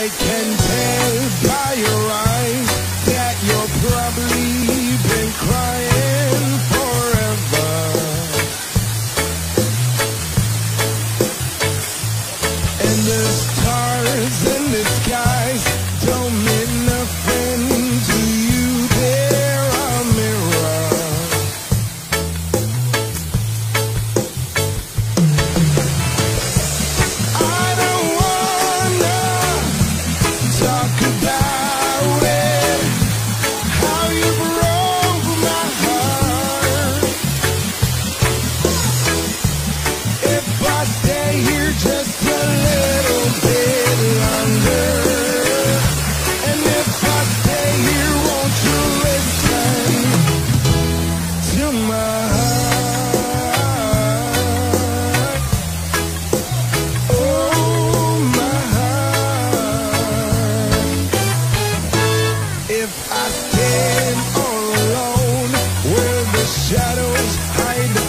I can tell by your eyes that you're probably been crying forever. And the stars in the skies don't mean nothing to you. They're a mirror. I don't wanna talk about it, how you broke my heart. If I stay here just a little bit longer, and if I stay here, won't you listen to my heart? Oh, my heart. If I stand all alone where the shadows hide the